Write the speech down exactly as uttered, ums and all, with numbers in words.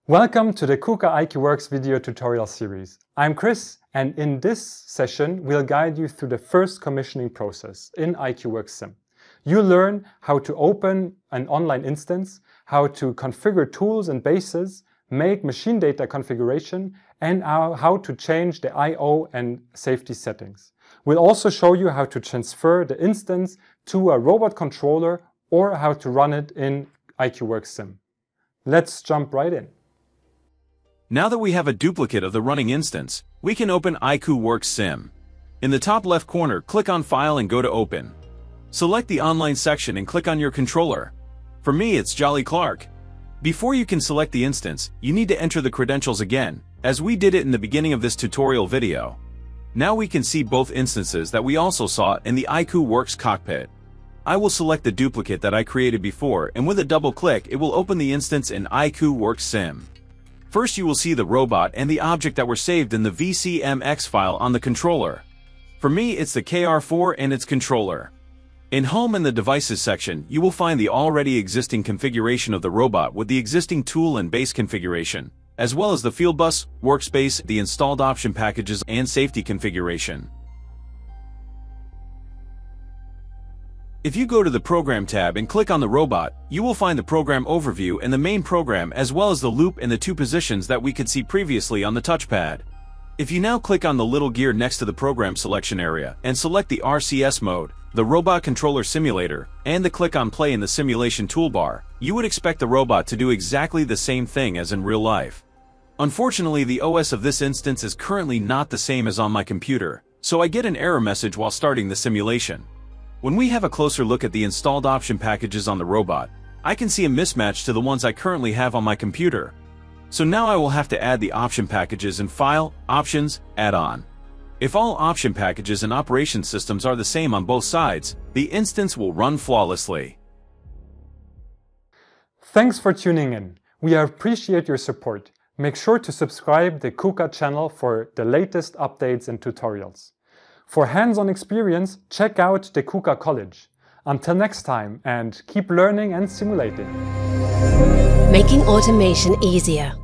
Welcome to the KUKA iiQWorks video tutorial series. I'm Chris, and in this session we'll guide you through the first commissioning process in iiQWorks.Sim. You'll learn how to open an online instance, how to configure tools and bases, make machine data configuration, and how to change the I O and safety settings. We'll also show you how to transfer the instance to a robot controller or how to run it in iiQWorks.Sim. Let's jump right in. Now that we have a duplicate of the running instance, we can open iiQWorks.Sim. In the top left corner, click on File and go to Open. Select the Online section and click on your controller. For me, it's Jolly Clark. Before you can select the instance, you need to enter the credentials again, as we did it in the beginning of this tutorial video. Now we can see both instances that we also saw in the iiQWorks cockpit. I will select the duplicate that I created before, and with a double click, it will open the instance in iiQWorks.Sim. First, you will see the robot and the object that were saved in the V C M X file on the controller. For me, it's the K R four and its controller. In Home and the Devices section, you will find the already existing configuration of the robot with the existing tool and base configuration, as well as the Fieldbus, workspace, the installed option packages, and safety configuration. If you go to the Program tab and click on the robot, you will find the program overview and the main program, as well as the loop and the two positions that we could see previously on the touchpad. If you now click on the little gear next to the program selection area and select the R C S mode, the Robot Controller Simulator, and the click on Play in the simulation toolbar, you would expect the robot to do exactly the same thing as in real life. Unfortunately, the O S of this instance is currently not the same as on my computer, so I get an error message while starting the simulation. When we have a closer look at the installed option packages on the robot, I can see a mismatch to the ones I currently have on my computer. So now I will have to add the option packages in File, Options, Add-on. If all option packages and operation systems are the same on both sides, the instance will run flawlessly. Thanks for tuning in. We appreciate your support. Make sure to subscribe to the KUKA channel for the latest updates and tutorials. For hands-on experience, check out the KUKA College. Until next time, and keep learning and simulating. Making automation easier.